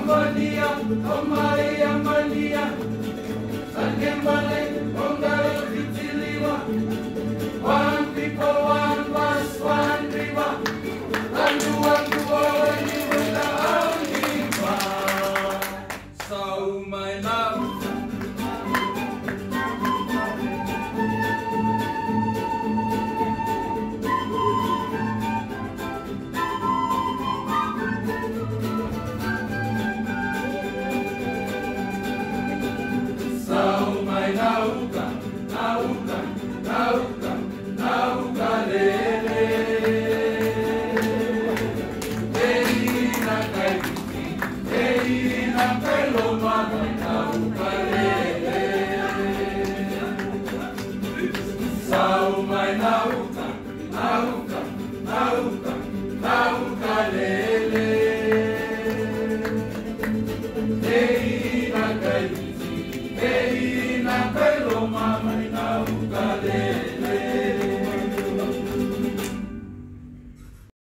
Maria, oh Maria, Maria, Sakembale, Ongare, Vitiliwa, one people, one bus, one river, and you want to go and you will not so my love. Nauka, nauka, nauka, nauka lele. Eina kaiti, eina kailoma, nauka lele. Sau mai nauka, nauka, nauka, nauka lele.